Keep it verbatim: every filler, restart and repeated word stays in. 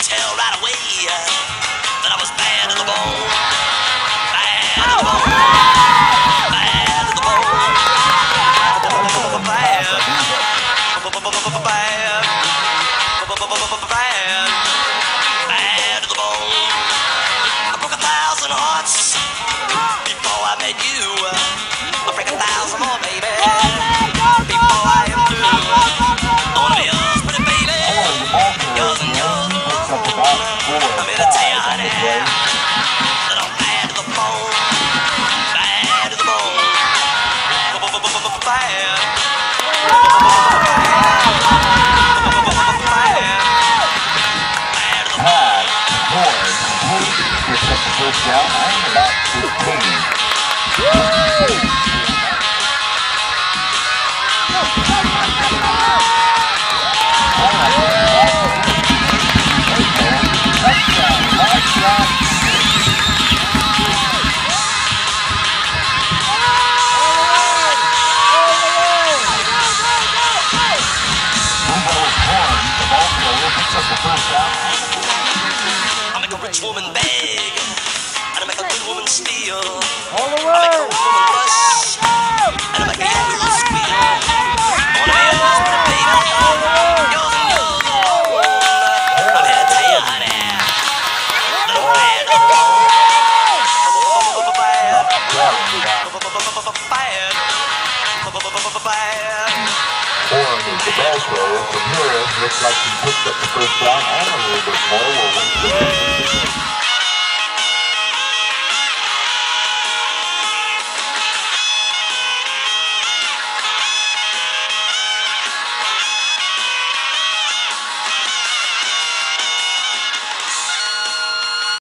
tell right away that I was bad to the bone. Bad to the bone. Bad to the bone. Bad. Bad. Bad. Bad to the bone. I broke a thousand hearts before I met you. I'll break a thousand more, baby, before I am through. I wanna be yours, pretty baby, yours and yours. I'm here to tell you, honey, that I'm bad to the bone, bad to the bone, bad. First down, I'm about fifteen. Woo! I make a rich woman beg, and I make a good woman steal. All the I make a woman blush, and I make a young girl squeal. I wanna be yours, pretty baby, yours and yours alone. I'm here to tell you, honey, that I'm bad to the bone. Bad. Bad. Bad. Horn is the ball thrower. From here, looks like he picked up the first down and a little bit more.